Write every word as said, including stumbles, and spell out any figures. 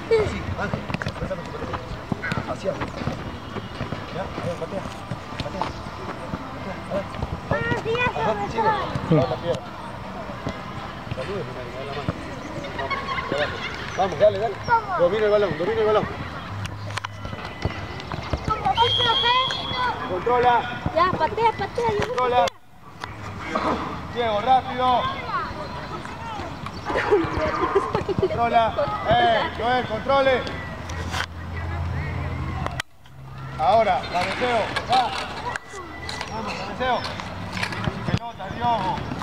Así, Ángel. Hacia. Ya, a ver, patea. Patea. Patea, a ver. Ajá, sigue. Ahora la pierna. Salude primero, me da la mano. Vamos, vamos, dale, dale. Domina el balón, domina el balón. Controla. Ya, patea, patea. Controla. Diego, rápido. Controla. Eh, Joel, controle. Ahora, cabeceo. Va. Vamos, cabeceo. Pelota, Diogo.